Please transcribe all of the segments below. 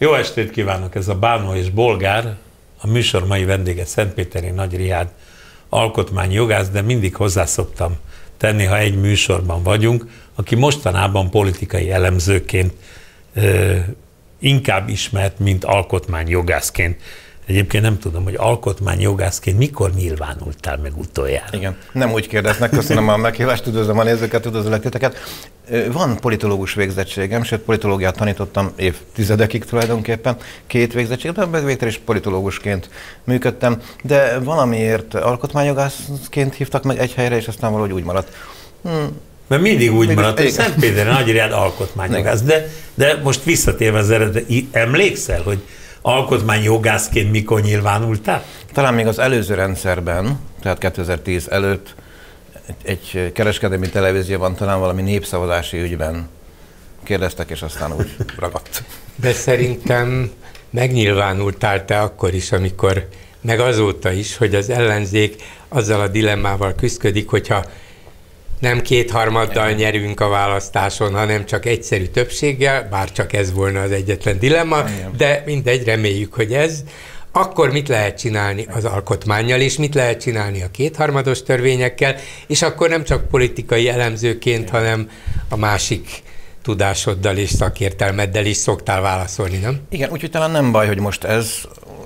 Jó estét kívánok, ez a Bánó és Bolgár, a műsor mai vendége Szentpéteri Nagy Rihád, alkotmányjogász, de mindig hozzá szoktam tenni, ha egy műsorban vagyunk, aki mostanában politikai elemzőként inkább ismert, mint alkotmányjogászként. Egyébként nem tudom, hogy alkotmányjogászként mikor nyilvánultál meg utoljára? Igen, nem úgy kérdeznek, köszönöm a meghívást, üdvözlöm a nézőket, üdvözlök titeket. Van politológus végzettségem, sőt politológiát tanítottam évtizedekig tulajdonképpen, 2 végzettségben, meg végtelen is politológusként működtem, de valamiért alkotmányjogászként hívtak meg egy helyre, és aztán valahogy úgy maradt. Mert mindig úgy maradt, hogy Szentpéteri Nagy Rihád alkotmányjogász, de most visszatérve az eredeti, emlékszel, hogy alkotmányjogászként mikor nyilvánultál? Talán még az előző rendszerben, tehát 2010 előtt egy kereskedelmi televízióban talán valami népszavazási ügyben kérdeztek, és aztán úgy ragadt. De szerintem megnyilvánultál te akkor is, amikor, meg azóta is, hogy az ellenzék azzal a dilemmával küszködik, hogyha nem 2/3 nyerünk a választáson, hanem csak egyszerű többséggel, bár csak ez volna az egyetlen dilemma, de mindegy, reméljük, hogy ez. Akkor mit lehet csinálni az alkotmánnyal, és mit lehet csinálni a 2/3 törvényekkel, és akkor nem csak politikai elemzőként, hanem a másik tudásoddal és szakértelmeddel is szoktál válaszolni, nem? Igen, úgyhogy talán nem baj, hogy most ez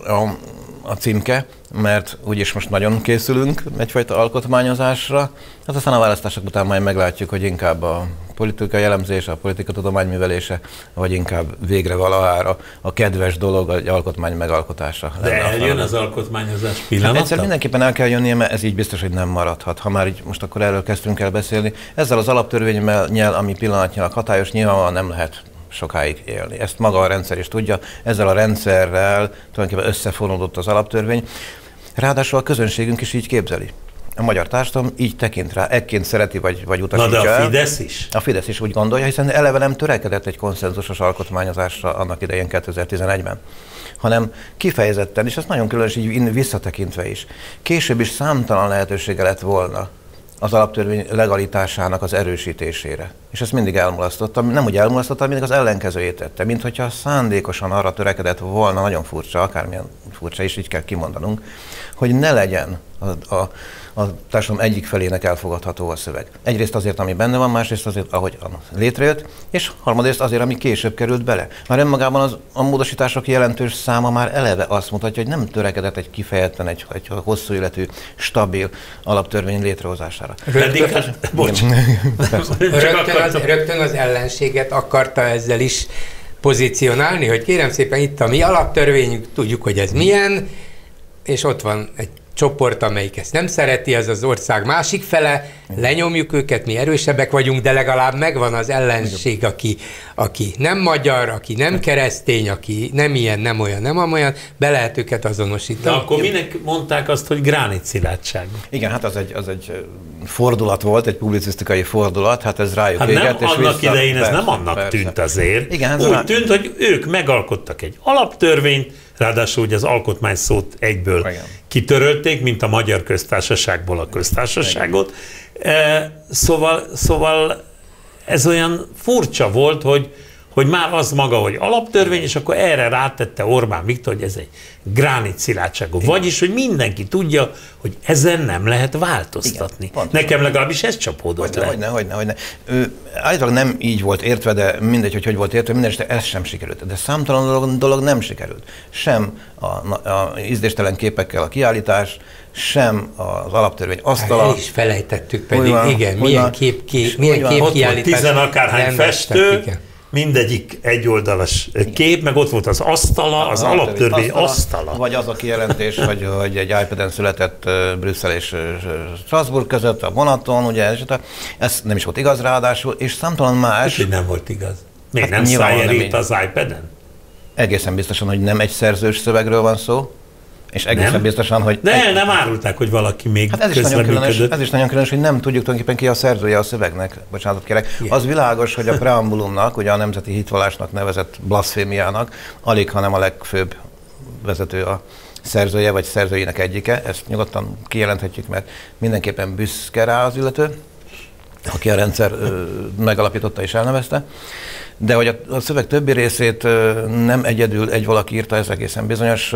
a címke, mert úgyis most nagyon készülünk egyfajta alkotmányozásra, hát aztán a választások után majd meglátjuk, hogy inkább a politikai elemzés, a politikatudomány művelése, vagy inkább végre valahára a kedves dolog, egy alkotmány megalkotása. De eljön az alkotmányozás pillanata? Egyszer mindenképpen el kell jönnie, mert ez így biztos, hogy nem maradhat. Ha már így most akkor erről kezdtünk el beszélni, ezzel az alaptörvénnyel, ami pillanatnyilag hatályos, nyilvánvalóan nem lehet sokáig élni. Ezt maga a rendszer is tudja, ezzel a rendszerrel tulajdonképpen összefonódott az alaptörvény. Ráadásul a közönségünk is így képzeli. A magyar társadalom így tekint rá, ekként szereti, vagy utasítja. Na de a Fidesz is? A Fidesz is úgy gondolja, hiszen eleve nem törekedett egy konszenzusos alkotmányozásra annak idején 2011-ben, hanem kifejezetten, és ez nagyon különös így visszatekintve is, később is számtalan lehetősége lett volna az alaptörvény legalitásának az erősítésére. És ezt mindig elmulasztottam, nem úgy elmulasztottam, mindig az ellenkezőjét tette, mint hogyha szándékosan arra törekedett volna, nagyon furcsa, akármilyen furcsa is, így kell kimondanunk, hogy ne legyen a társadalom egyik felének elfogadható a szöveg. Egyrészt azért, ami benne van, másrészt azért, ahogy létrejött, és harmadrészt azért, ami később került bele. Már önmagában a módosítások jelentős száma már eleve azt mutatja, hogy nem törekedett egy kifejezetten egy hosszú életű, stabil alaptörvény létrehozására. Rögtön az ellenséget akarta ezzel is pozícionálni, hogy kérem szépen, itt a mi alaptörvényünk, tudjuk, hogy ez milyen, és ott van egy csoport, amelyik ezt nem szereti, ez az ország másik fele, lenyomjuk őket, mi erősebbek vagyunk, de legalább megvan az ellenség, aki nem magyar, aki nem keresztény, aki nem ilyen, nem olyan, nem amolyan, be lehet őket azonosítani. De akkor minek mondták azt, hogy gránitszilárdság? Igen, hát az egy fordulat volt, egy publicisztikai fordulat, hát ez rájuk hát égett, és annak idején ez nem annak tűnt azért. Igen, úgy tűnt, hogy ők megalkottak egy alaptörvényt, ráadásul ugye az alkotmány szót egyből kitörölték, mint a Magyar Köztársaságból a köztársaságot. Szóval ez olyan furcsa volt, hogy már az maga, hogy alaptörvény, és akkor erre rátette Orbán Viktor, hogy ez egy gránitszilárdságú. Vagyis, hogy mindenki tudja, hogy ezen nem lehet változtatni. Igen, nekem legalábbis ez csapódott le. Hogyne. Állítólag nem így volt értve, de mindegy, hogy volt értve, mindenesetre ez sem sikerült. De számtalan dolog nem sikerült. Sem a ízdéstelen képekkel a kiállítás, sem az alaptörvény asztala. El is felejtettük pedig, igen, milyen képkiállítás. 10-akárhány festő, mindegyik egyoldalas kép, meg ott volt az asztala, az alaptörvény asztala. Vagy az a kijelentés, hogy egy iPad-en született Brüsszel és Strasbourg között a vonaton, ugye, ez nem is volt igaz ráadásul, és számtalan más. Úgy, nem volt igaz. Még nem Szájer írt az iPad-en? Egészen biztosan, hogy nem egy szerzős szövegről van szó, és egészen nem? Biztosan, hogy... De nem árulták, hogy valaki még hát ez is nagyon különös, hogy nem tudjuk tulajdonképpen ki a szerzője a szövegnek. Bocsánatot kérek. Igen. Az világos, hogy a preambulumnak, ugye a nemzeti hitvallásnak nevezett blaszfémiának alig, hanem a legfőbb vezető a szerzője, vagy szerzőinek egyike. Ezt nyugodtan kijelenthetjük, mert mindenképpen büszke rá az illető, aki a rendszer megalapította és elnevezte. De hogy a szöveg többi részét nem egyedül egy valaki írta, ez egészen bizonyos,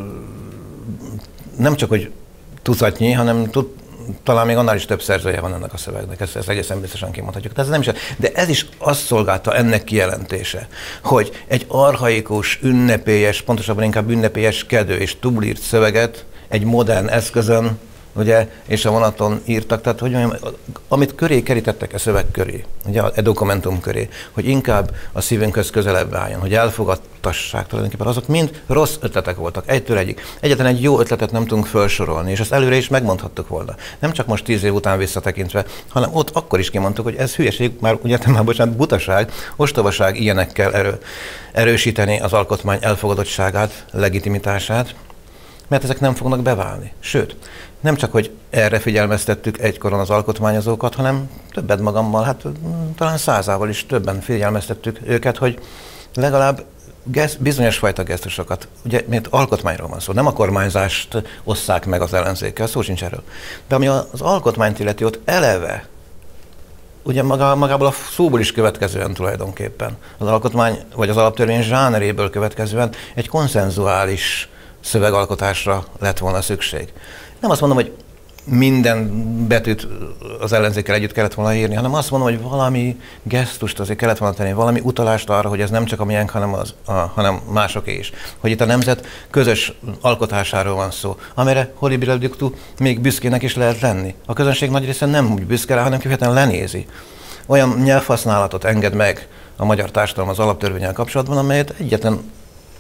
nem csak, hogy tucatnyi, hanem talán még annál is több szerzője van ennek a szövegnek, ezt egészen biztosan kimondhatjuk. De ez is azt szolgálta ennek kijelentése, hogy egy archaikus, ünnepélyes, pontosabban inkább ünnepélyeskedő és túlírt szöveget egy modern eszközön, ugye, és a vonaton írtak, tehát hogy mondjam, amit köré kerítettek a szöveg köré, ugye, a dokumentum köré, hogy inkább a szívünkhöz közelebb álljon, hogy elfogadtassák tulajdonképpen, azok mind rossz ötletek voltak, egytől egyik. Egyetlen egy jó ötletet nem tudunk felsorolni, és ezt előre is megmondhattuk volna. Nem csak most 10 év után visszatekintve, hanem ott akkor is kimondtuk, hogy ez hülyeség, butaság, ostobaság ilyenekkel erősíteni az alkotmány elfogadottságát, legitimitását, mert ezek nem fognak beválni. Sőt, nem csak, hogy erre figyelmeztettük egykoron az alkotmányozókat, hanem többet magammal, hát talán 100-ával is többen figyelmeztettük őket, hogy legalább bizonyos fajta gesztusokat, ugye, mert alkotmányról van szó, nem a kormányzást osszák meg az ellenzékkel, szó sincs erről. De ami az alkotmányt illeti, ott eleve, ugye magából a szóból is következően tulajdonképpen, az alkotmány, vagy az alaptörvény zsáneréből következően egy konszenzuális szövegalkotásra lett volna szükség. Nem azt mondom, hogy minden betűt az ellenzékkel együtt kellett volna írni, hanem azt mondom, hogy valami gesztust azért kellett volna tenni, valami utalást arra, hogy ez nem csak a miénk, hanem másoké is. Hogy itt a nemzet közös alkotásáról van szó, amire Horribilis Dictu még büszkének is lehet lenni. A közönség nagy része nem úgy büszke rá, hanem kifejezetten lenézi. Olyan nyelvhasználatot enged meg a magyar társadalom az alaptörvénnyel kapcsolatban, amelyet egyetlen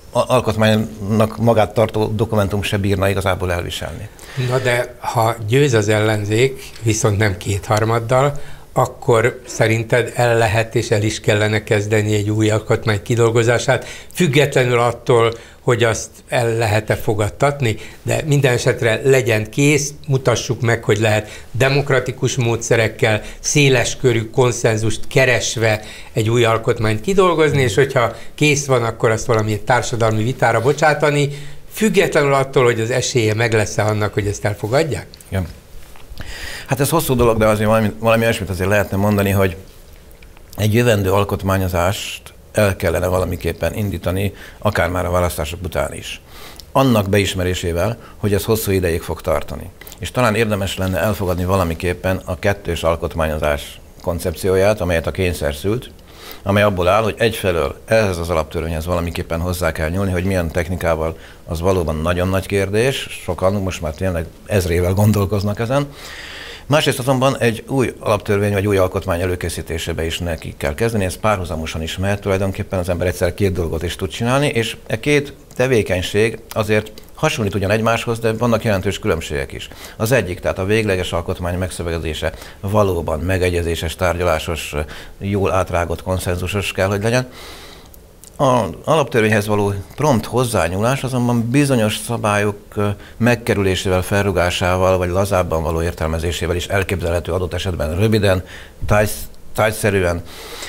alkotmánynak magát tartó dokumentum se bírna igazából elviselni. Na de ha győz az ellenzék, viszont nem 2/3, akkor szerinted el lehet és el is kellene kezdeni egy új alkotmány kidolgozását, függetlenül attól, hogy azt el lehet-e fogadtatni, de minden esetre legyen kész, mutassuk meg, hogy lehet demokratikus módszerekkel, széleskörű konszenzust keresve egy új alkotmányt kidolgozni, és hogyha kész van, akkor azt valami társadalmi vitára bocsátani, függetlenül attól, hogy az esélye meg lesz-e annak, hogy ezt elfogadják? Igen. Hát ez hosszú dolog, de azért valami olyasmit azért lehetne mondani, hogy egy jövendő alkotmányozást el kellene valamiképpen indítani, akár már a választások után is. Annak beismerésével, hogy ez hosszú ideig fog tartani. És talán érdemes lenne elfogadni valamiképpen a kettős alkotmányozás koncepcióját, amelyet a kényszer szült, amely abból áll, hogy egyfelől ehhez az alaptörvényhez valamiképpen hozzá kell nyúlni, hogy milyen technikával, az valóban nagyon nagy kérdés, sokan most már tényleg ezrével gondolkoznak ezen. Másrészt azonban egy új alaptörvény vagy új alkotmány előkészítésébe is neki kell kezdeni, ez párhuzamosan is mehet, tulajdonképpen az ember egyszer két dolgot is tud csinálni, és e két tevékenység azért hasonlít ugyan egymáshoz, de vannak jelentős különbségek is. Az egyik, tehát a végleges alkotmány megszövegezése valóban megegyezéses, tárgyalásos, jól átrágott, konszenzusos kell, hogy legyen. Az alaptörvényhez való prompt hozzányúlás azonban bizonyos szabályok megkerülésével, felrugásával, vagy lazábban való értelmezésével is elképzelhető, adott esetben röviden, tájszerűen,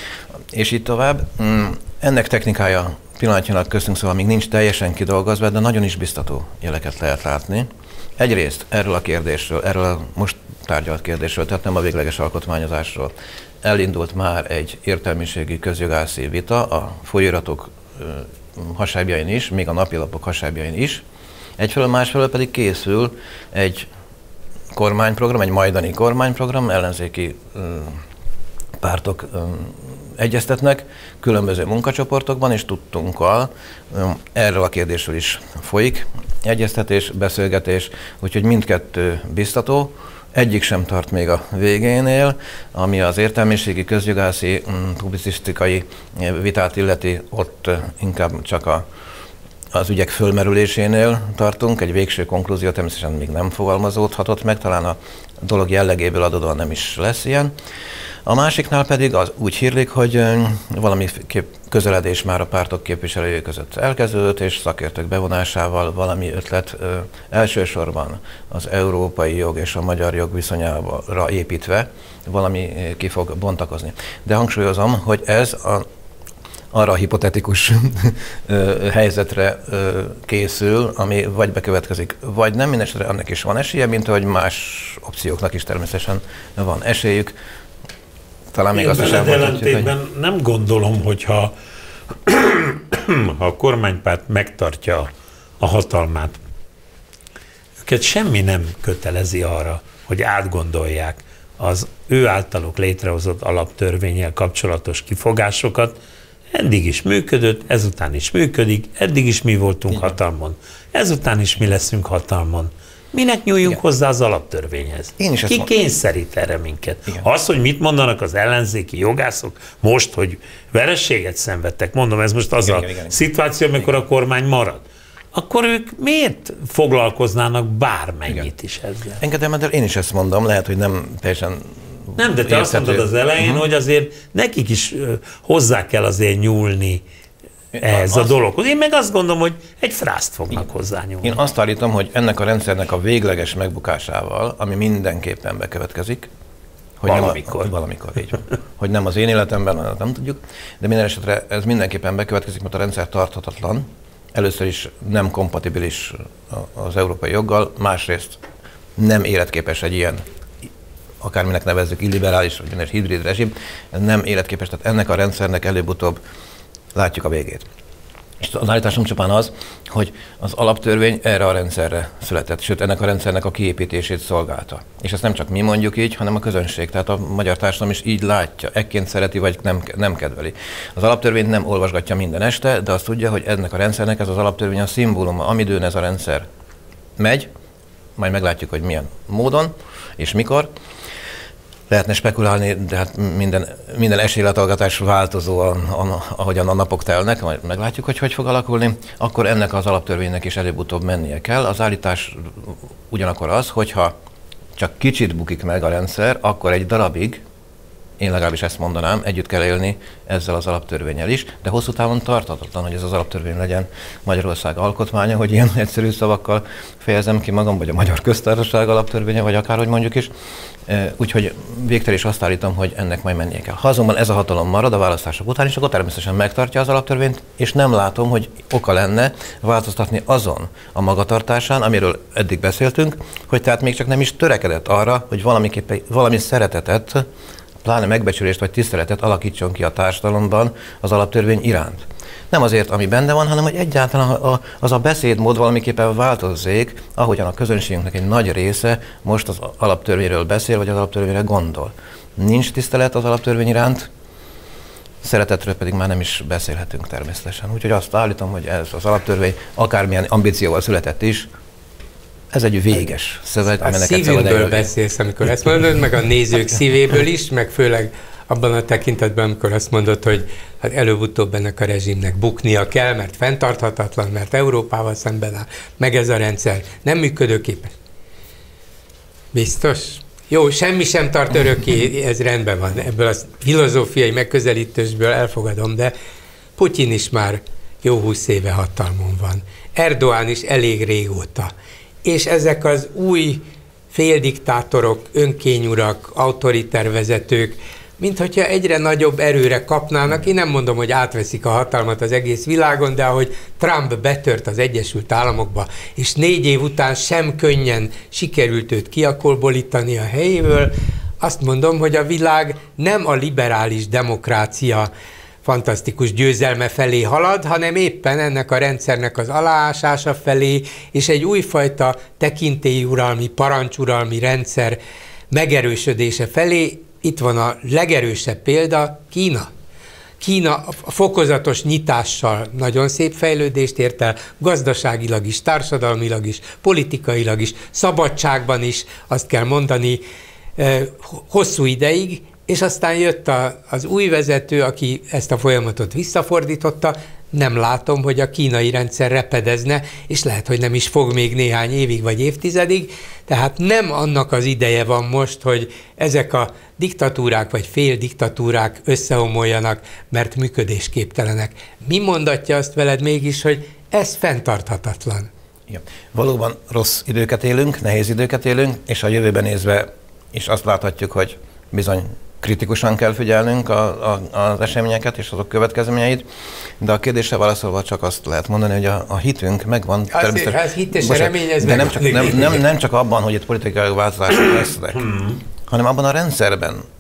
és így tovább. Ennek technikája pillanatnyilag köztünk szóval még nincs teljesen kidolgozva, de nagyon is biztató jeleket lehet látni. Egyrészt erről a kérdésről, erről a most tárgyalt kérdésről, tehát nem a végleges alkotmányozásról, elindult már egy értelmiségi közjogászi vita a folyóiratok hasábjain is, még a napilapok hasábjain is. Egyfelől, másfelől pedig készül egy kormányprogram, egy majdani kormányprogram, ellenzéki pártok egyeztetnek különböző munkacsoportokban, és tudtunkkal erről a kérdésről is folyik egyeztetés, beszélgetés, úgyhogy mindkettő biztató. Egyik sem tart még a végénél, ami az értelmiségi, közjogászi, publicisztikai vitát illeti, ott inkább csak az ügyek fölmerülésénél tartunk. Egy végső konklúzió természetesen még nem fogalmazódhatott meg, talán a dolog jellegéből adódóan nem is lesz ilyen. A másiknál pedig az úgy hírlik, hogy valami közeledés már a pártok képviselői között elkezdődött, és szakértők bevonásával valami ötlet elsősorban az európai jog és a magyar jog viszonyára építve valami ki fog bontakozni. De hangsúlyozom, hogy ez arra a hipotetikus helyzetre készül, ami vagy bekövetkezik, vagy nem, mindesetre annak is van esélye, mint ahogy más opcióknak is természetesen van esélyük. talán még azt is elmondhatjuk, hogy... nem gondolom, hogyha ha a kormánypárt megtartja a hatalmát, őket semmi nem kötelezi arra, hogy átgondolják az ő általuk létrehozott alaptörvénnyel kapcsolatos kifogásokat. Eddig is működött, ezután is működik, eddig is mi voltunk hatalmon, ezután is mi leszünk hatalmon. Minek nyúljunk hozzá az alaptörvényhez? Ki kényszerít erre minket? Igen. Az, hogy mit mondanak az ellenzéki jogászok most, hogy vereséget szenvedtek, mondom, ez most az igen. Szituáció, amikor a kormány marad, akkor ők miért foglalkoznának bármennyit is ezzel? Engedem, de én is ezt mondom, lehet, hogy nem teljesen... Nem, de te azt mondtad az elején, hogy azért nekik is hozzá kell azért nyúlni ehhez a dologhoz. Én meg azt gondolom, hogy egy frászt fognak hozzányúlni. Én azt állítom, hogy ennek a rendszernek a végleges megbukásával, ami mindenképpen bekövetkezik, hogy valamikor így van. Hogy nem az én életemben, nem tudjuk, de minden esetre ez mindenképpen bekövetkezik, mert a rendszer tarthatatlan. Először is nem kompatibilis az európai joggal, másrészt nem életképes egy ilyen, akárminek nevezzük, illiberális vagy hibrid rezsim, nem életképes, tehát ennek a rendszernek előbb-utóbb látjuk a végét. És az állításom csupán az, hogy az alaptörvény erre a rendszerre született, sőt ennek a rendszernek a kiépítését szolgálta. És ezt nem csak mi mondjuk így, hanem a közönség, tehát a magyar társadalom is így látja, ekként szereti vagy nem kedveli. Az alaptörvényt nem olvasgatja minden este, de azt tudja, hogy ennek a rendszernek ez az alaptörvény a szimbóluma, amidőn ez a rendszer megy, majd meglátjuk, hogy milyen módon és mikor. Lehetne spekulálni, de hát minden esélylatolgatás változó, ahogyan a napok telnek, majd meglátjuk, hogy fog alakulni, akkor ennek az alaptörvénynek is előbb-utóbb mennie kell. Az állítás ugyanakkor az, hogyha csak kicsit bukik meg a rendszer, akkor egy darabig, én legalábbis ezt mondanám, együtt kell élni ezzel az alaptörvénnyel is, de hosszú távon tarthatatlan, hogy ez az alaptörvény legyen Magyarország alkotmánya, hogy ilyen egyszerű szavakkal fejezem ki magam, vagy a Magyar Köztársaság alaptörvénye, vagy akárhogy mondjuk is. Úgyhogy végtelen is azt állítom, hogy ennek majd mennie kell. Ha azonban ez a hatalom marad a választások után, és akkor természetesen megtartja az alaptörvényt, és nem látom, hogy oka lenne változtatni azon a magatartásán, amiről eddig beszéltünk, hogy tehát még csak nem is törekedett arra, hogy valami szeretetet, pláne megbecsülést vagy tiszteletet alakítson ki a társadalomban az alaptörvény iránt. Nem azért, ami benne van, hanem hogy egyáltalán az a beszédmód valamiképpen változzék, ahogyan a közönségünknek egy nagy része most az alaptörvényről beszél, vagy az alaptörvényre gondol. Nincs tisztelet az alaptörvény iránt, szeretetről pedig már nem is beszélhetünk természetesen. Úgyhogy azt állítom, hogy ez az alaptörvény akármilyen ambícióval született is, ez egy véges szöveg. A szívünkből beszélsz, amikor ezt mondod, meg a nézők szívéből is, meg főleg abban a tekintetben, amikor azt mondod, hogy hát előbb-utóbb ennek a rezsimnek buknia kell, mert fenntarthatatlan, mert Európával szemben áll, meg ez a rendszer nem működőképes. Biztos? Jó, semmi sem tart örökké, ez rendben van. Ebből a filozófiai megközelítésből elfogadom, de Putyin is már jó 20 éve hatalmon van. Erdoğan is elég régóta. És ezek az új féldiktátorok, önkényurak, autoriter vezetők, mint hogyha egyre nagyobb erőre kapnának. Én nem mondom, hogy átveszik a hatalmat az egész világon, de ahogy Trump betört az Egyesült Államokba, és 4 év után sem könnyen sikerült őt kiakolbolítani a helyéből, azt mondom, hogy a világ nem a liberális demokrácia fantasztikus győzelme felé halad, hanem éppen ennek a rendszernek az aláásása felé, és egy újfajta tekintélyuralmi, parancsuralmi rendszer megerősödése felé. Itt van a legerősebb példa, Kína. Kína a fokozatos nyitással nagyon szép fejlődést ért el, gazdaságilag is, társadalmilag is, politikailag is, szabadságban is, azt kell mondani, hosszú ideig, és aztán jött az új vezető, aki ezt a folyamatot visszafordította. Nem látom, hogy a kínai rendszer repedezne, és lehet, hogy nem is fog még néhány évig vagy évtizedig, tehát nem annak az ideje van most, hogy ezek a diktatúrák vagy féldiktatúrák összeomoljanak, mert működésképtelenek. Mi mondatja azt veled mégis, hogy ez fenntarthatatlan? Igen. Valóban rossz időket élünk, nehéz időket élünk, és a jövőben nézve is azt láthatjuk, hogy bizony kritikusan kell figyelnünk az eseményeket és azok következményeit, de a kérdésre válaszolva csak azt lehet mondani, hogy a hitünk megvan. Az hit és a remény, ez de nem csak abban, hogy itt politikai változások lesznek, hanem abban a rendszerben,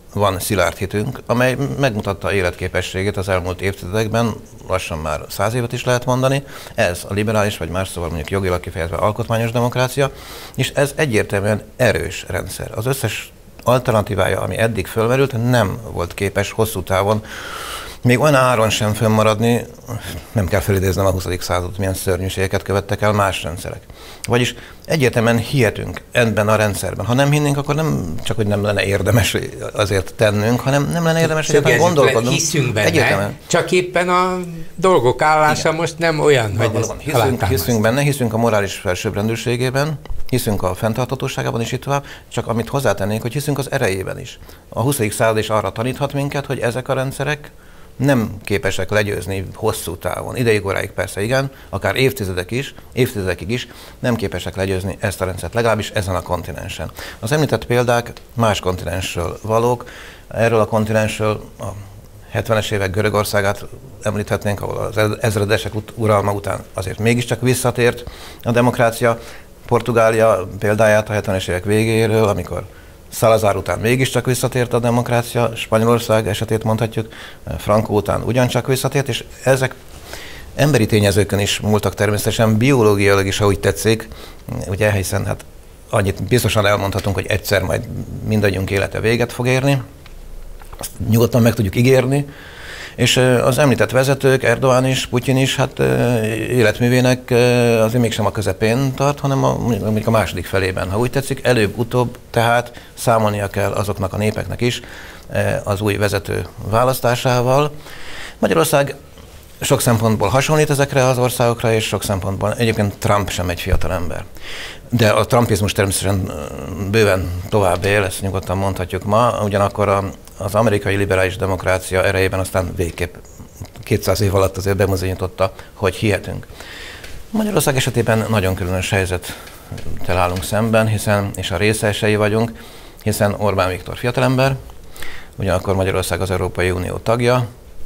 van szilárd hitünk, amely megmutatta életképességét az elmúlt évtizedekben, lassan már 100 évet is lehet mondani. Ez a liberális, vagy más szóval mondjuk jogilag kifejezve alkotmányos demokrácia, és ez egyértelműen erős rendszer. Az összes alternatívája, ami eddig fölmerült, nem volt képes hosszú távon még olyan áron sem fönnmaradni, nem kell felidéznem a 20. századot, milyen szörnyűségeket követtek el más rendszerek. Vagyis egyértelműen hihetünk ebben a rendszerben. Ha nem hinnénk, akkor nem csak, hogy nem lenne érdemes azért tennünk, hanem nem lenne érdemes egyáltalán gondolkodnunk. Hiszünk benne, csak éppen a dolgok állása most nem olyan, hogy hiszünk benne, hiszünk a morális felsőbbrendűségében, hiszünk a fenntarthatóságában is itt tovább, csak amit hozzátennénk, hogy hiszünk az erejében is. A 20. század is arra taníthat minket, hogy ezek a rendszerek nem képesek legyőzni hosszú távon. Ideig, óráig persze igen, akár évtizedekig is nem képesek legyőzni ezt a rendszert, legalábbis ezen a kontinensen. Az említett példák más kontinensről valók. Erről a kontinensről a 70-es évek Görögországát említhetnénk, ahol az ezredesek uralma után azért mégiscsak visszatért a demokrácia. Portugália példáját a 70-es évek végéről, amikor Salazar után mégiscsak visszatért a demokrácia, Spanyolország esetét mondhatjuk, Franco után ugyancsak visszatért, és ezek emberi tényezőkön is múltak természetesen, biológiailag is, ha úgy tetszik, ugye, hiszen hát annyit biztosan elmondhatunk, hogy egyszer majd mindannyiunk élete véget fog érni, azt nyugodtan meg tudjuk ígérni, és az említett vezetők, Erdoğan is, Putyin is, hát életművének azért mégsem a közepén tart, hanem mondjuk a második felében, ha úgy tetszik, előbb-utóbb tehát számolnia kell azoknak a népeknek is az új vezető választásával. Magyarország sok szempontból hasonlít ezekre az országokra, és sok szempontból egyébként Trump sem egy fiatal ember. De a trumpizmus természetesen bőven tovább él, ezt nyugodtan mondhatjuk ma, ugyanakkor az amerikai liberális demokrácia erejében aztán végképp 200 év alatt azért bemozonyította, hogy hihetünk. Magyarország esetében nagyon különös helyzettel állunk szemben, és a részesei vagyunk, hiszen Orbán Viktor fiatalember, ugyanakkor Magyarország az Európai Unió tagja,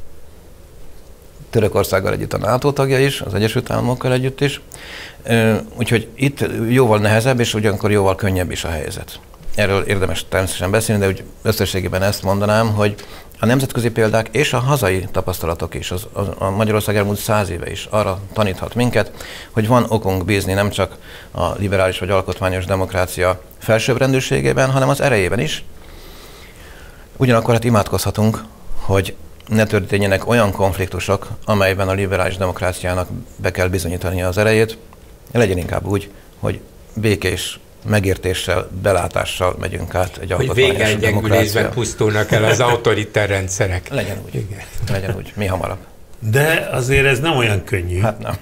Törökországgal együtt a NATO tagja is, az Egyesült Államokkal együtt is. Úgyhogy itt jóval nehezebb, és ugyanakkor jóval könnyebb is a helyzet. Erről érdemes természetesen beszélni, de úgy összességében ezt mondanám, hogy a nemzetközi példák és a hazai tapasztalatok is, a Magyarország elmúlt 100 éve is arra taníthat minket, hogy van okunk bízni nem csak a liberális vagy alkotmányos demokrácia felsőbbrendűségében, hanem az erejében is. Ugyanakkor hát imádkozhatunk, hogy ne történjenek olyan konfliktusok, amelyben a liberális demokráciának be kell bizonyítani az erejét. Legyen inkább úgy, hogy békés megértéssel, belátással megyünk át egy alkotmányos demokrácia. Hogy végegyengülésben pusztulnak el az autoriter rendszerek. Legyen úgy. Igen. Legyen úgy. Mi hamarabb. De azért ez nem olyan könnyű. Hát nem.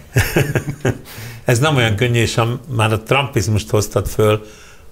Ez nem olyan könnyű, és már a trumpizmust hoztad föl.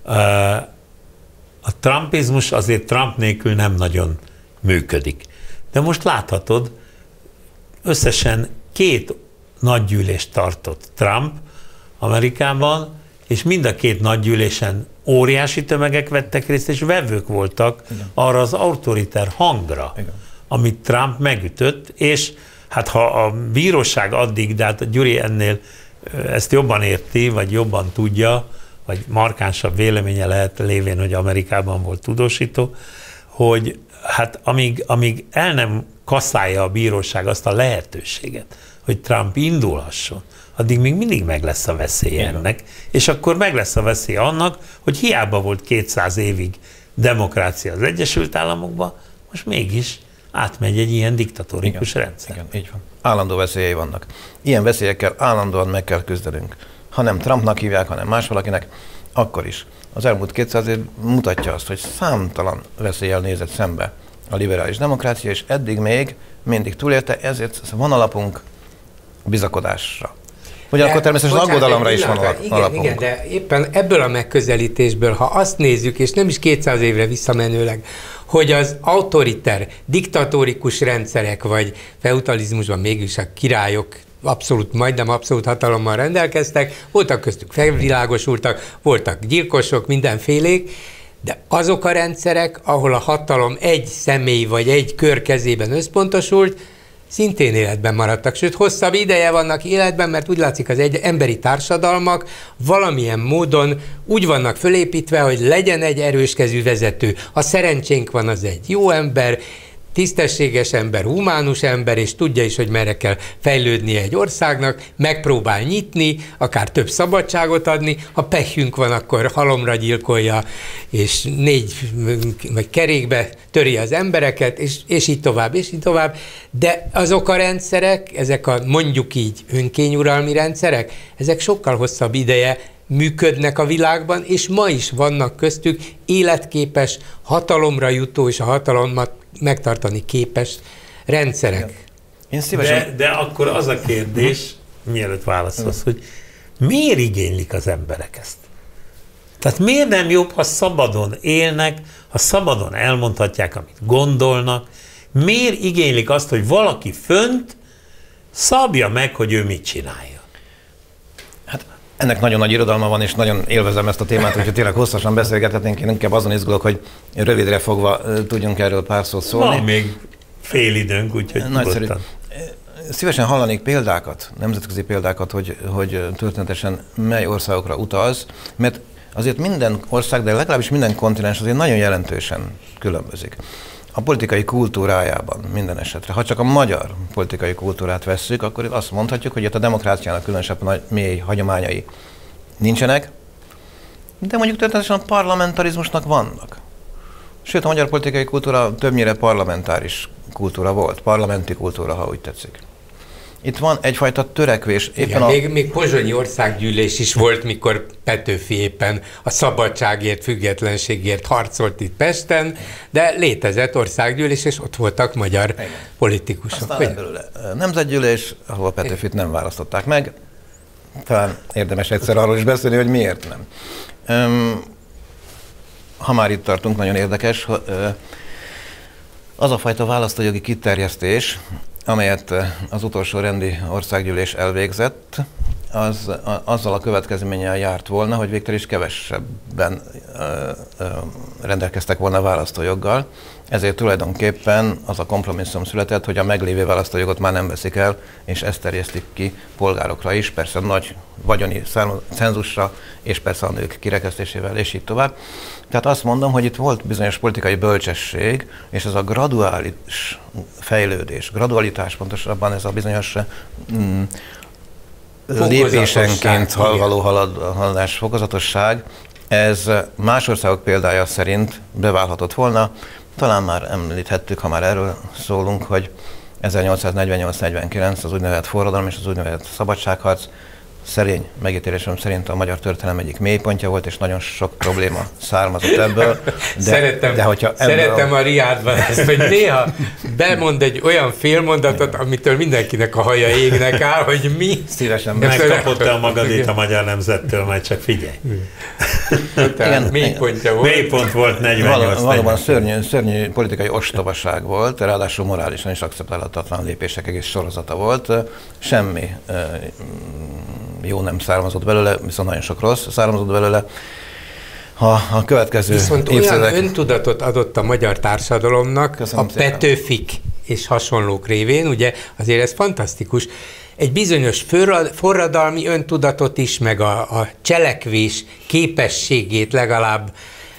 A trumpizmus azért Trump nélkül nem nagyon működik. De most láthatod, összesen 2 nagygyűlést tartott Trump Amerikában, és mind a 2 nagygyűlésen óriási tömegek vettek részt, és vevők voltak arra az autoriter hangra, amit Trump megütött, és hát ha a bíróság addig, de hát a Gyuri ennél ezt jobban érti, vagy jobban tudja, vagy markánsabb véleménye lehet lévén, hogy Amerikában volt tudósító, hogy hát amíg el nem kasszálja a bíróság azt a lehetőséget, hogy Trump indulhasson, addig még mindig meg lesz a veszély ennek, és akkor meg lesz a veszély annak, hogy hiába volt 200 évig demokrácia az Egyesült Államokban, most mégis átmegy egy ilyen diktatórikus rendszer. Igen, így van. Állandó veszélyei vannak. Ilyen veszélyekkel állandóan meg kell küzdenünk. Ha nem Trumpnak hívják, hanem más valakinek, akkor is. Az elmúlt 200 év mutatja azt, hogy számtalan veszéllyel nézett szembe a liberális demokrácia, és eddig még mindig túlélte, ezért van alapunk bizakodásra. Ugyanakkor természetesen az aggodalomra is van alapunk. Igen, de éppen ebből a megközelítésből, ha azt nézzük, és nem is 200 évre visszamenőleg, hogy az autoriter, diktatórikus rendszerek, vagy feudalizmusban mégis a királyok majdnem abszolút hatalommal rendelkeztek, voltak köztük felvilágosultak, voltak gyilkosok, mindenfélék, de azok a rendszerek, ahol a hatalom egy személy vagy egy kör kezében összpontosult, szintén életben maradtak, sőt hosszabb ideje vannak életben, mert úgy látszik az emberi társadalmak valamilyen módon úgy vannak fölépítve, hogy legyen egy erőskezű vezető. Ha szerencsénk van, az egy jó ember, tisztességes ember, humánus ember, és tudja is, hogy merre kell fejlődnie egy országnak, megpróbál nyitni, akár több szabadságot adni, ha pehünk van, akkor halomra gyilkolja, és 4 vagy kerékbe töri az embereket, és így tovább, és így tovább. De azok a rendszerek, ezek a mondjuk így önkényuralmi rendszerek, ezek sokkal hosszabb ideje működnek a világban, és ma is vannak köztük életképes, hatalomra jutó és a hatalommat megtartani képes rendszerek. Én szívesen... de akkor az a kérdés, mielőtt válaszolsz, hogy miért igénylik az emberek ezt? Tehát miért nem jobb, ha szabadon élnek, ha szabadon elmondhatják, amit gondolnak? Miért igénylik azt, hogy valaki fönt szabja meg, hogy ő mit csinálja? Hát ennek nagyon nagy irodalma van, és nagyon élvezem ezt a témát, hogyha tényleg hosszasan beszélgethetnénk, én inkább azon izgulok, hogy rövidre fogva tudjunk erről pár szót szólni. Van még fél időnk, úgyhogy nagyszerű. Szívesen hallanék példákat, nemzetközi példákat, hogy történetesen mely országokra utaz, mert azért minden ország, de legalábbis minden kontinens azért nagyon jelentősen különbözik. A politikai kultúrájában minden esetre. Ha csak a magyar politikai kultúrát vesszük, akkor azt mondhatjuk, hogy itt a demokráciának különösebben nagy mély hagyományai nincsenek, de mondjuk történetesen a parlamentarizmusnak vannak. Sőt, a magyar politikai kultúra többnyire parlamentáris kultúra volt, parlamenti kultúra, ha úgy tetszik. Itt van egyfajta törekvés. Igen, még pozsonyi országgyűlés is volt, mikor Petőfi éppen a szabadságért, függetlenségért harcolt itt Pesten, de létezett országgyűlés, és ott voltak magyar politikusok. Aztán belőle nemzetgyűlés, ahol Petőfit nem választották meg. Talán érdemes egyszer arról is beszélni, hogy miért nem. Ha már itt tartunk, nagyon érdekes, az a fajta választójogi kiterjesztés, amelyet az utolsó rendi országgyűlés elvégzett, az azzal a következménnyel járt volna, hogy végtelen is kevesebben rendelkeztek volna választójoggal. Ezért tulajdonképpen az a kompromisszum született, hogy a meglévő választójogot már nem veszik el, és ezt terjesztik ki polgárokra is, persze nagy vagyoni cenzusra, és persze a nők kirekesztésével, és így tovább. Tehát azt mondom, hogy itt volt bizonyos politikai bölcsesség, és ez a graduális fejlődés, gradualitás pontosabban ez a bizonyos lépésenként való haladás, fokozatosság, ez más országok példája szerint beválhatott volna. Talán már említhettük, ha már erről szólunk, hogy 1848-49 az úgynevezett forradalom és az úgynevezett szabadságharc szerény megítélésem szerint a magyar történelem egyik mélypontja volt, és nagyon sok probléma származott ebből. Szeretem a Riádban ezt, hogy néha bemond egy olyan félmondatot, amitől mindenkinek a haja égnek áll, hogy mi. Szívesen megkapott el magadét a magyar nemzettől, majd csak figyelj. Igen, mélypontja volt. Mélypont volt 48. Valóban szörnyű politikai ostobaság volt, ráadásul morálisan is akceptálhatatlan lépések egész sorozata volt. Semmi jó nem származott belőle, viszont nagyon sok rossz származott belőle. A következő viszont olyan öntudatot adott a magyar társadalomnak, köszönöm a szépen. Petőfik és hasonlók révén, ugye azért ez fantasztikus, egy bizonyos forradalmi öntudatot is, meg a cselekvés képességét legalább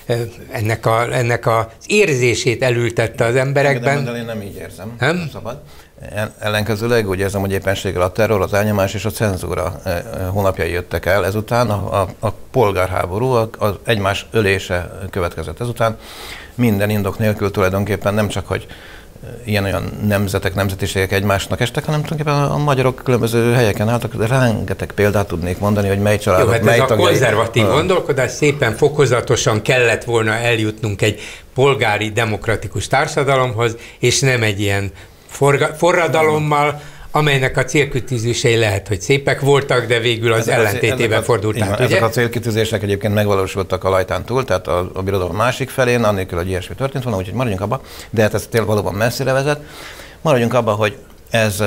ennek az érzését elültette az emberekben. De én nem így érzem. Nem szabad. Ellenkezőleg úgy érzem, hogy éppenséggel a terror, az elnyomás és a cenzúra hónapjai jöttek el ezután, a polgárháború, az egymás ölése következett ezután. Minden indok nélkül tulajdonképpen nem csak, hogy ilyen-olyan nemzetek, nemzetiségek egymásnak estek, hanem tulajdonképpen a magyarok különböző helyeken álltak, de rengeteg példát tudnék mondani, hogy mely családok, jó, hát mely tagjai. Ez a konzervatív gondolkodás szépen fokozatosan kellett volna eljutnunk egy polgári, demokratikus társadalomhoz, és nem egy ilyen forradalommal, amelynek a célkitűzései lehet, hogy szépek voltak, de végül az ellentétében fordult át, ugye? Ezek a célkitűzések egyébként megvalósultak a lajtán túl, tehát a birodalom másik felén, annélkül, hogy ilyesmi történt volna, úgyhogy maradjunk abba, de hát ez tényleg valóban messzire vezet. Maradjunk abba, hogy ez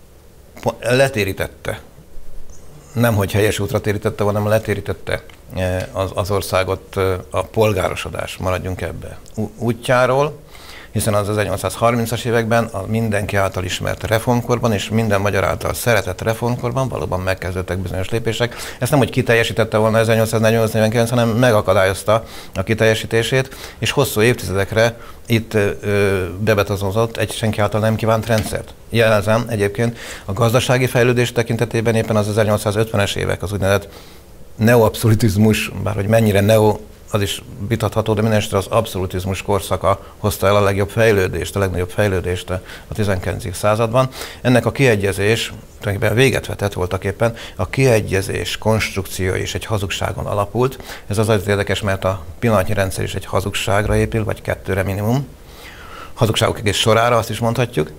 letérítette, nem hogy helyes útra térítette, hanem letérítette az országot a polgárosodás, maradjunk ebbe útjáról, hiszen az 1830-as években a mindenki által ismert reformkorban és minden magyar által szeretett reformkorban valóban megkezdődtek bizonyos lépések. Ezt nem, hogy kiteljesítette volna 1848-49, hanem megakadályozta a kiteljesítését, és hosszú évtizedekre itt bebetonozott egy senki által nem kívánt rendszert. Jelzem egyébként a gazdasági fejlődés tekintetében éppen az 1850-es évek, az úgynevezett neoabszolutizmus, bár hogy mennyire neo, az is vitatható, de mindenesetre az abszolutizmus korszaka hozta el a legjobb fejlődést, a legnagyobb fejlődést a 19. században. Ennek a kiegyezés tulajdonképpen véget vetett voltaképpen, a kiegyezés konstrukció is egy hazugságon alapult. Ez az érdekes, mert a pillanatnyi rendszer is egy hazugságra épül, vagy kettőre minimum. Hazugságok egész sorára, azt is mondhatjuk.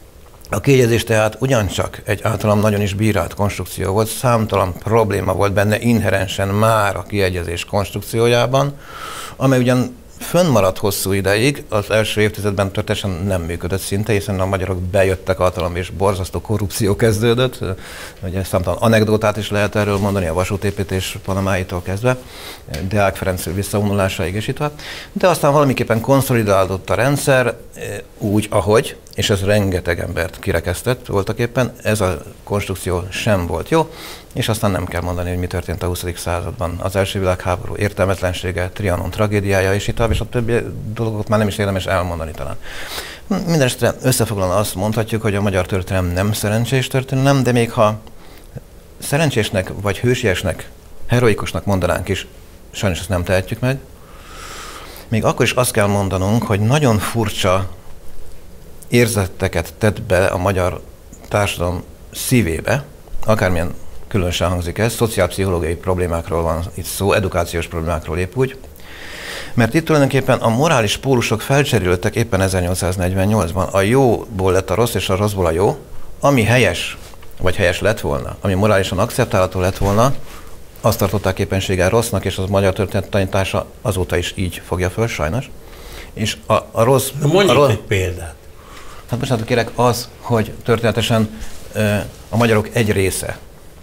A kiegyezés tehát ugyancsak egy általam nagyon is bírált konstrukció volt, számtalan probléma volt benne inherensen már a kiegyezés konstrukciójában, amely ugyan fönnmaradt hosszú ideig, az első évtizedben történetesen nem működött szinte, hiszen a magyarok bejöttek általam, és borzasztó korrupció kezdődött. Ugye számtalan anekdotát is lehet erről mondani, a vasútépítés panamáitól kezdve, Deák Ferenc visszavonulásáig és itt van. De aztán valamiképpen konszolidálódott a rendszer úgy, ahogy, és ez rengeteg embert kirekesztett voltaképpen, ez a konstrukció sem volt jó, és aztán nem kell mondani, hogy mi történt a 20. században. Az első világháború értelmetlensége, Trianon tragédiája, és itt és a többi dolgot már nem is érdemes elmondani talán. Mindenesetre összefoglalva azt mondhatjuk, hogy a magyar történelem nem szerencsés történelem, de még ha szerencsésnek vagy hősiesnek, heroikusnak mondanánk is, sajnos ezt nem tehetjük meg, még akkor is azt kell mondanunk, hogy nagyon furcsa érzeteket tett be a magyar társadalom szívébe, akármilyen különösen hangzik ez, szociálpszichológiai problémákról van itt szó, edukációs problémákról épp úgy, mert itt tulajdonképpen a morális pólusok felcserélődtek éppen 1848-ban. A jóból lett a rossz, és a rosszból a jó, ami helyes, vagy helyes lett volna, ami morálisan akceptálható lett volna, azt tartották éppenséggel rossznak, és az magyar történet tanítása azóta is így fogja föl, sajnos. És a rossz... Mondjuk egy példát. Hát bocsánat, kérek, az, hogy történetesen a magyarok egy része,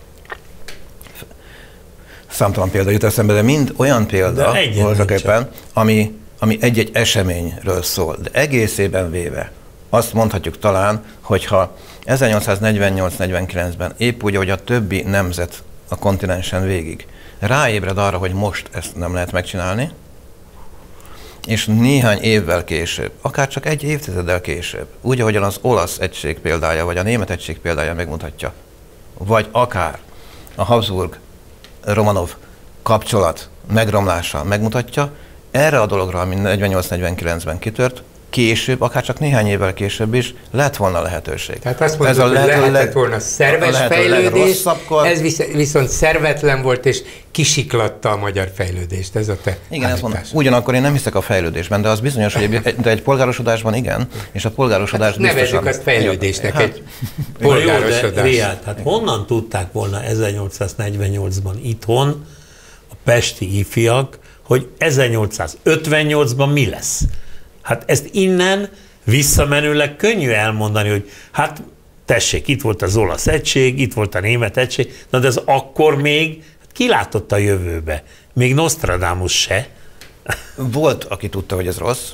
számtalan példa jut eszembe, de mind olyan példa voltaképpen, ami egy-egy eseményről szól. De egészében véve azt mondhatjuk talán, hogyha 1848-49-ben épp úgy, ahogy a többi nemzet a kontinensen végig ráébred arra, hogy most ezt nem lehet megcsinálni, és néhány évvel később, akár csak egy évtizeddel később, úgy, ahogyan az olasz egység példája, vagy a német egység példája megmutatja, vagy akár a Habsburg-Romanov kapcsolat megromlása megmutatja, erre a dologra, ami 48-49-ben kitört, később, akár csak néhány évvel később is lett volna lehetőség. Tehát azt mondod, hogy lehetett volna szerves fejlődés, ez viszont szervetlen volt, és kisiklatta a magyar fejlődést. Ez a te igen, ezt mondom. Ugyanakkor én nem hiszek a fejlődésben, de az bizonyos, hogy egy polgárosodásban igen, és a polgárosodás biztosan... Nevezzük azt fejlődésnek, egy polgárosodás. Hát honnan tudták volna 1848-ban itthon a pesti ifjak, hogy 1858-ban mi lesz? Hát ezt innen visszamenőleg könnyű elmondani, hogy hát tessék, itt volt az olasz egység, itt volt a német egység, na de ez akkor még kilátott a jövőbe. Még Nostradamus se. Volt, aki tudta, hogy ez rossz.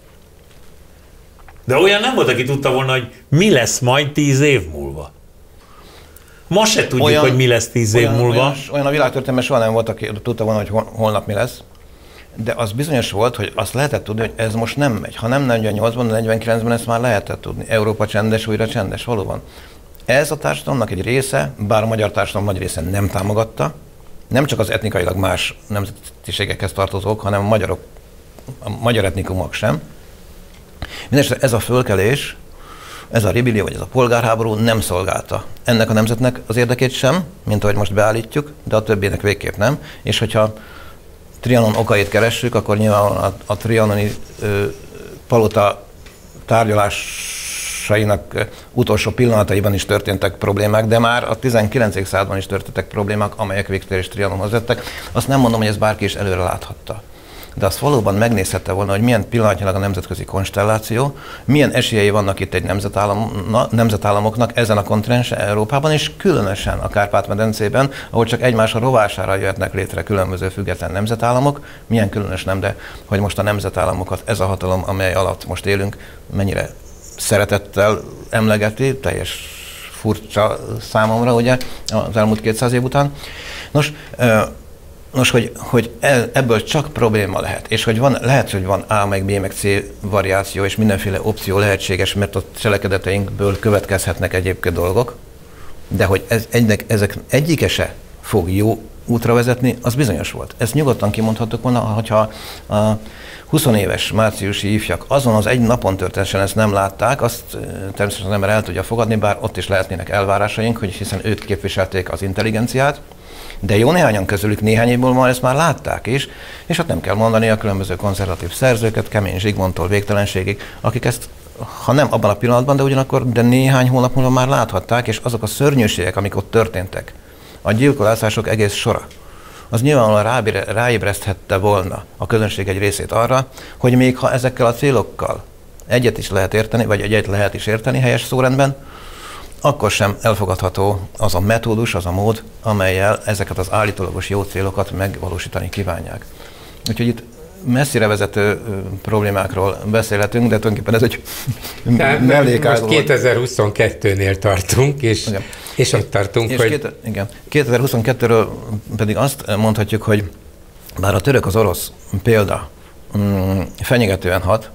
De olyan nem volt, aki tudta volna, hogy mi lesz majd 10 év múlva. Ma se tudjuk, hogy mi lesz 10 év múlva. Olyan a világtörténelemben soha nem volt, aki tudta volna, hogy holnap mi lesz. De az bizonyos volt, hogy azt lehetett tudni, hogy ez most nem megy. Ha nem 48-ban, de 49-ben ezt már lehetett tudni. Európa csendes, újra csendes, valóban. Ez a társadalomnak egy része, bár a magyar társadalom nagy része nem támogatta, nem csak az etnikailag más nemzetiségekhez tartozók, hanem a magyar etnikumok sem. Mindenesetre ez a fölkelés, ez a rebellió, vagy ez a polgárháború nem szolgálta ennek a nemzetnek az érdekét sem, mint ahogy most beállítjuk, de a többinek végképp nem. És hogyha Trianon okait keressük, akkor nyilván a trianoni palota tárgyalásainak utolsó pillanataiban is történtek problémák, de már a 19. században is történtek problémák, amelyek végtérés Trianonhoz vettek. Azt nem mondom, hogy ezt bárki is előre láthatta. de azt valóban megnézhette volna, hogy milyen pillanatnyilag a nemzetközi konstelláció, milyen esélyei vannak itt egy nemzetállamoknak ezen a kontinensen, Európában, és különösen a Kárpát-medencében, ahol csak egymásra rovására jöhetnek létre különböző független nemzetállamok, milyen különös nem, de hogy most a nemzetállamokat ez a hatalom, amely alatt most élünk, mennyire szeretettel emlegeti, teljes furcsa számomra, ugye, az elmúlt 200 év után. Nos, hogy ebből csak probléma lehet, és hogy lehet, hogy van A, meg B, meg C variáció, és mindenféle opció lehetséges, mert a cselekedeteinkből következhetnek egyébként dolgok, de hogy ezek egyike se fog jó útra vezetni, az bizonyos volt. Ezt nyugodtan kimondhattuk volna, hogyha a 20 éves márciusi ifjak azon az egy napon történetesen ezt nem látták, azt természetesen az ember el tudja fogadni, bár ott is lehetnének elvárásaink, hogy hiszen ők képviselték az intelligenciát, de jó néhányan közülük néhány évből már ezt már látták is, és ott nem kell mondani a különböző konzervatív szerzőket, Kemény Zsigmondtól végtelenségig, akik ezt, ha nem abban a pillanatban, de ugyanakkor, de néhány hónap múlva már láthatták, és azok a szörnyűségek, amik ott történtek, a gyilkolások egész sora, az nyilvánvalóan ráébreszthette volna a közönség egy részét arra, hogy még ha ezekkel a célokkal egyet is lehet érteni, vagy egyet lehet is érteni helyes szórendben, akkor sem elfogadható az a metódus, az a mód, amellyel ezeket az állítólagos jó célokat megvalósítani kívánják. Úgyhogy itt messzire vezető problémákról beszélhetünk, de tulajdonképpen ez egy mellékálló. Most 2022-nél tartunk, és ott tartunk, és hogy... Igen. 2022-ről pedig azt mondhatjuk, hogy bár a török az orosz példa fenyegetően hat,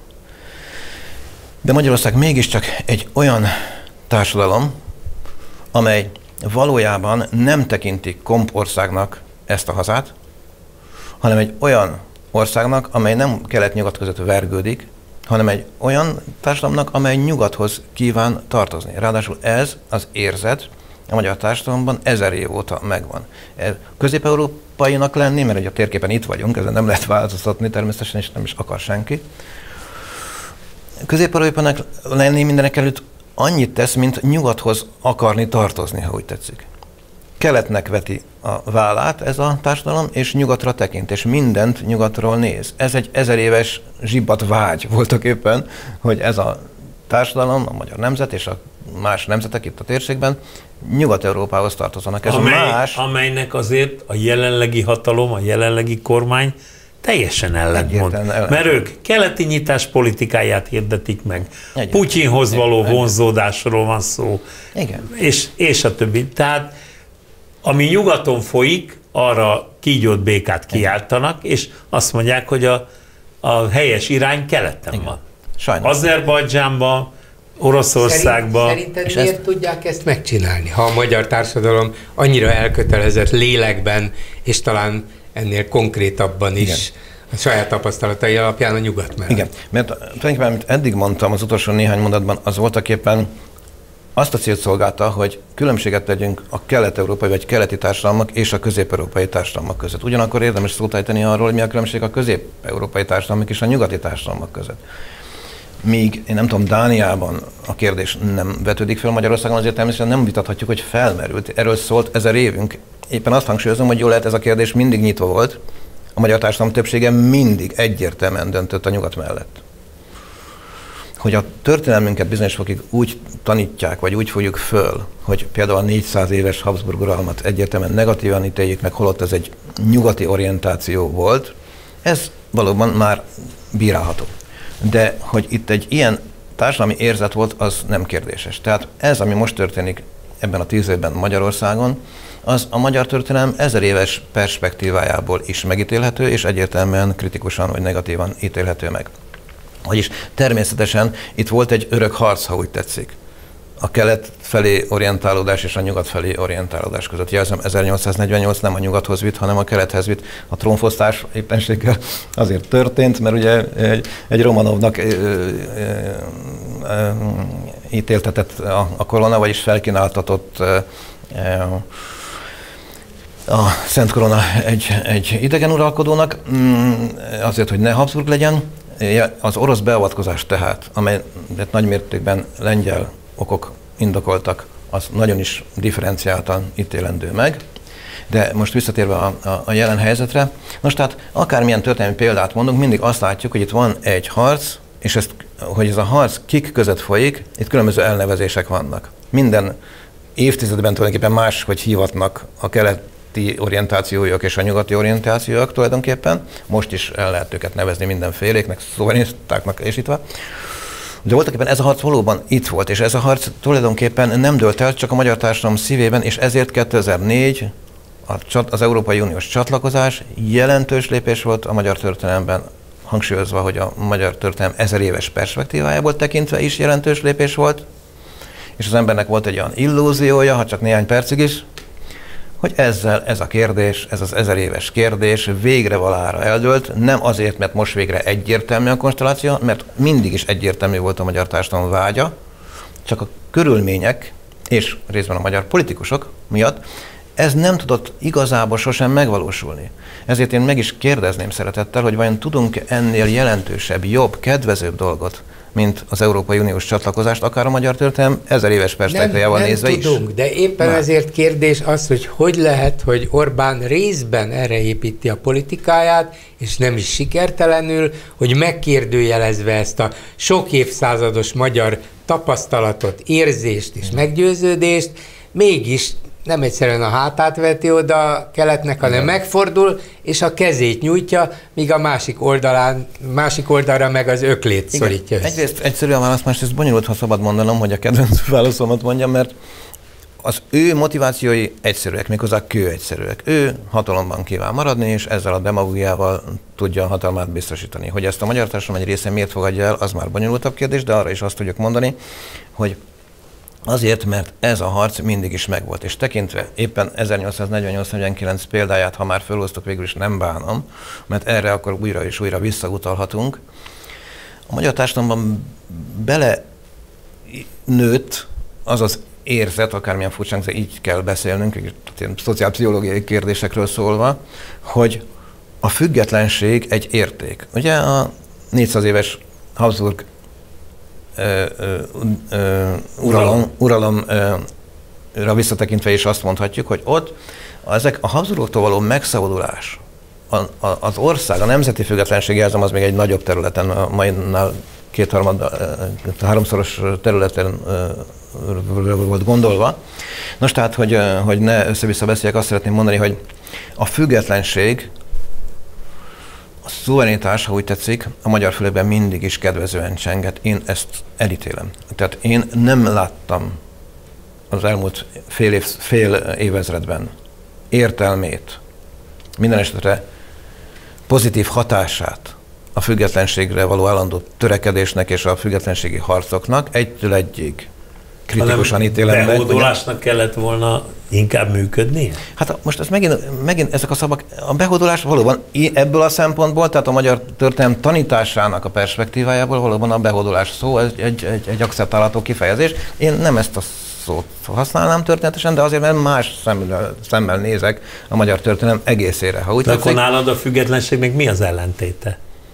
de Magyarország mégiscsak egy olyan társadalom, amely valójában nem tekinti kompországnak ezt a hazát, hanem egy olyan országnak, amely nem kelet-nyugat között vergődik, hanem egy olyan társadalomnak, amely nyugathoz kíván tartozni. Ráadásul ez az érzet a magyar társadalomban 1000 év óta megvan. Közép-európainak lenni, mert ugye a térképen itt vagyunk, ezen nem lehet változtatni természetesen, és nem is akar senki. Közép-európainak lenni mindenek előtt annyit tesz, mint nyugathoz akarni tartozni, ha úgy tetszik. Keletnek veti a vállát ez a társadalom, és nyugatra tekint, és mindent nyugatról néz. Ez egy 1000 éves zsibbat vágy voltak éppen, hogy ez a társadalom, a magyar nemzet és a más nemzetek itt a térségben Nyugat-Európához tartozanak. Ez amelynek azért a jelenlegi hatalom, a jelenlegi kormány teljesen ellentmond. Mert ők keleti nyitás politikáját hirdetik meg. Putyinhoz való vonzódásról van szó. Igen. És a többi. Tehát ami nyugaton folyik, arra kígyót békát kiáltanak, és azt mondják, hogy a helyes irány keleten van. Sajnos. Azerbajdzsánban, Oroszországban. Szerinted miért tudják ezt megcsinálni? Ha a magyar társadalom annyira elkötelezett lélekben, és talán ennél konkrétabban is, igen, a saját tapasztalatai alapján a nyugat mellett. Igen, mert tulajdonképpen, amit eddig mondtam az utolsó néhány mondatban, az voltaképpen azt a célt szolgálta, hogy különbséget tegyünk a kelet-európai vagy keleti társadalmak és a közép-európai társadalmak között. Ugyanakkor érdemes szót ejteni arról, hogy mi a különbség a közép-európai társadalmak és a nyugati társadalmak között. Míg, én nem tudom, Dániában a kérdés nem vetődik fel, Magyarországon azért természetesen nem vitathatjuk, hogy felmerült. Erről szólt 1000 évünk. Éppen azt hangsúlyozom, hogy jól lehet, ez a kérdés mindig nyitva volt. A magyar társadalom többsége mindig egyértelműen döntött a nyugat mellett. Hogy a történelmünket bizonyos fokig úgy tanítják, vagy úgy fogjuk föl, hogy például a 400 éves Habsburg uralmat egyértelműen negatívan ítéljük meg, holott ez egy nyugati orientáció volt, ez valóban már bírálható. De hogy itt egy ilyen társadalmi érzet volt, az nem kérdéses. Tehát ez, ami most történik ebben a 10 évben Magyarországon, az a magyar történelem 1000 éves perspektívájából is megítélhető, és egyértelműen kritikusan vagy negatívan ítélhető meg. Vagyis természetesen itt volt egy örök harc, ha úgy tetszik, a kelet felé orientálódás és a nyugat felé orientálódás között. Jelzem, 1848 nem a nyugathoz vitt, hanem a kelethez vitt. A trónfosztás éppenséggel azért történt, mert ugye egy Romanovnak ítéltetett a korona, vagyis felkínáltatott a Szent Korona egy idegen uralkodónak, azért, hogy ne Habsburg legyen. Az orosz beavatkozás tehát, amelyet nagymértékben lengyel okok indokoltak, az nagyon is differenciáltan ítélendő meg. De most visszatérve a jelen helyzetre, most tehát akármilyen történelmi példát mondunk, mindig azt látjuk, hogy itt van egy harc, és hogy ez a harc kik között folyik, itt különböző elnevezések vannak. Minden évtizedben tulajdonképpen máshogy hívatnak a keleti orientációjuk és a nyugati orientációjuk tulajdonképpen. Most is el lehet őket nevezni mindenféléknek, szovjetistáknak és itt van. De voltaképpen ez a harc valóban itt volt, és ez a harc tulajdonképpen nem dőlt el, csak a magyar társadalom szívében, és ezért 2004 az Európai Uniós csatlakozás jelentős lépés volt a magyar történelemben, hangsúlyozva, hogy a magyar történelem 1000 éves perspektívájából tekintve is jelentős lépés volt, és az embernek volt egy olyan illúziója, ha csak néhány percig is, hogy ezzel ez a kérdés, ez az 1000 éves kérdés végre valahára eldőlt, nem azért, mert most végre egyértelmű a konstelláció, mert mindig is egyértelmű volt a magyar társadalom vágya, csak a körülmények és részben a magyar politikusok miatt ez nem tudott igazából sosem megvalósulni. Ezért én meg is kérdezném szeretettel, hogy vajon tudunk ennél jelentősebb, jobb, kedvezőbb dolgot, mint az Európai Uniós csatlakozást, akár a magyar történelem 1000 éves perspektívával nézve is. Nem tudunk, de éppen ezért kérdés az, hogy lehet, hogy Orbán részben erre építi a politikáját, és nem is sikertelenül, hogy megkérdőjelezve ezt a sok évszázados magyar tapasztalatot, érzést és meggyőződést, mégis nem egyszerűen a hátát veti oda keletnek, hanem megfordul, és a kezét nyújtja, míg a másik oldalra meg az öklét szorítja. Egyrészt egyszerű a válasz, másrészt bonyolult, ha szabad mondanom, hogy a kedvenc válaszomat mondjam, mert az ő motivációi egyszerűek, méghozzá kőegyszerűek. Ő hatalomban kíván maradni, és ezzel a demagógiával tudja a hatalmát biztosítani. Hogy ezt a magyar társadalom egy része miért fogadja el, az már bonyolultabb kérdés, de arra is azt tudjuk mondani, hogy azért, mert ez a harc mindig is megvolt, és tekintve éppen 1848-49 példáját, ha már felhoztuk, végül is nem bánom, mert erre akkor újra és újra visszautalhatunk. A magyar társadalomban bele nőtt az az érzet, akármilyen furcsán, de így kell beszélnünk, szociálpszichológiai kérdésekről szólva, hogy a függetlenség egy érték. Ugye a 400 éves Habsburg uralomra visszatekintve is azt mondhatjuk, hogy ott ezek a Habsburgoktól való megszabadulás, az ország, a nemzeti függetlenség, jelzem, az még egy nagyobb területen, a mainál háromszoros területen volt gondolva. Nos, tehát, hogy ne össze-vissza beszéljek, azt szeretném mondani, hogy a függetlenség, a szuverenitás, ha úgy tetszik, a magyar fülekben mindig is kedvezően csengett. Én ezt elítélem. Tehát én nem láttam az elmúlt fél évezredben értelmét, minden esetre pozitív hatását a függetlenségre való állandó törekedésnek és a függetlenségi harcoknak egytől egyig kritikusan ítélem. Behódolásnak kellett volna inkább működnie? Hát most ez megint ezek a szavak, a behódolás valóban ebből a szempontból, tehát a magyar történelem tanításának a perspektívájából valóban a behódolás szó egy akceptálható kifejezés. Én nem ezt a szót használnám történetesen, de azért, mert más szemmel nézek a magyar történelem egészére. Ha úgy de akkor nálad a függetlenségnek mi az ellentéte?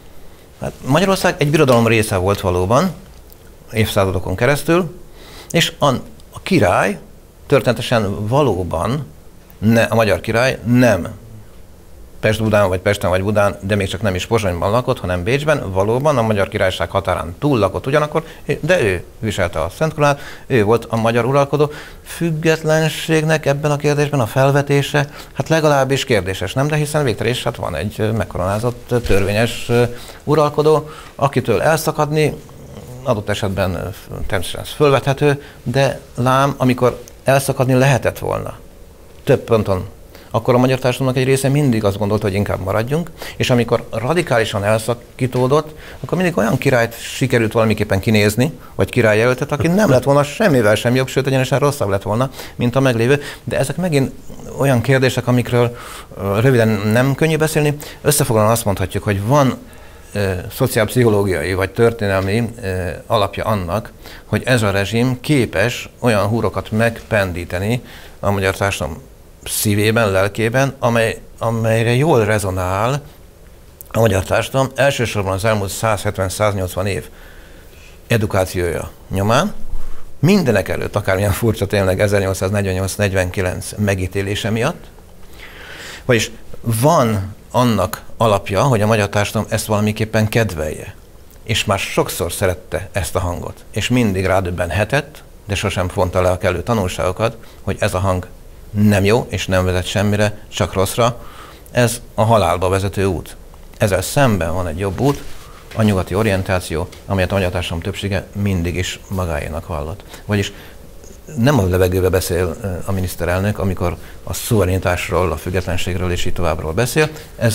Hát Magyarország egy birodalom része volt valóban, évszázadokon keresztül, és a király történetesen valóban, a magyar király nem Pest-Budán, vagy Pesten, vagy Budán, de még csak nem is Pozsonyban lakott, hanem Bécsben, valóban a Magyar Királyság határán túl lakott ugyanakkor, de ő viselte a Szent Korunát, ő volt a magyar uralkodó. Függetlenségnek ebben a kérdésben a felvetése, hát legalábbis kérdéses, nem? De hiszen végtelen is hát van egy megkoronázott törvényes uralkodó, akitől elszakadni, adott esetben természetesen ez fölvethető, de lám, amikor elszakadni lehetett volna több ponton, akkor a magyar társadalomnak egy része mindig azt gondolta, hogy inkább maradjunk, és amikor radikálisan elszakítódott, akkor mindig olyan királyt sikerült valamiképpen kinézni, vagy királyjelöltet, aki nem lett volna semmivel sem jobb, sőt, egyenesen rosszabb lett volna, mint a meglévő. De ezek megint olyan kérdések, amikről röviden nem könnyű beszélni. Összefoglalóan azt mondhatjuk, hogy van szociálpszichológiai vagy történelmi alapja annak, hogy ez a rezsim képes olyan húrokat megpendíteni a magyar társadalom szívében, lelkében, amelyre jól rezonál a magyar társadalom, elsősorban az elmúlt 170-180 év edukációja nyomán, mindenek előtt, akármilyen furcsa tényleg 1848-49 megítélése miatt, Vagyis van annak alapja, hogy a magyar társadalom ezt valamiképpen kedvelje. És már sokszor szerette ezt a hangot. És mindig rádöbbenhetett, de sosem fonta le a kellő tanulságokat, hogy ez a hang nem jó, és nem vezet semmire, csak rosszra. Ez a halálba vezető út. Ezzel szemben van egy jobb út, a nyugati orientáció, amelyet a magyar társadalom többsége mindig is magáénak vallott. Vagyis nem a levegőbe beszél a miniszterelnök, amikor a szuverenitásról, a függetlenségről és így továbbról beszél.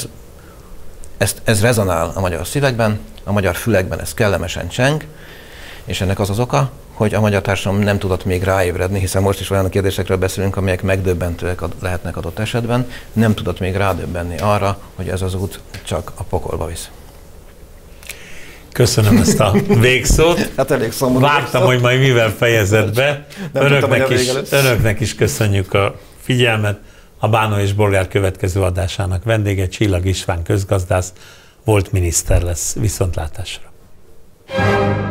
Ez rezonál a magyar szívekben, a magyar fülekben ez kellemesen cseng, és ennek az az oka, hogy a magyar társadalom nem tudott még ráébredni, hiszen most is olyan kérdésekről beszélünk, amelyek megdöbbentőek lehetnek adott esetben, nem tudott még rádöbbenni arra, hogy ez az út csak a pokolba visz. Köszönöm ezt a végszót. Hát elég szomorú. Vártam, hogy majd mivel fejezed be. Önöknek is köszönjük a figyelmet. A Bánó és Bolgár következő adásának vendége Csillag István közgazdász, volt miniszter lesz. Viszontlátásra.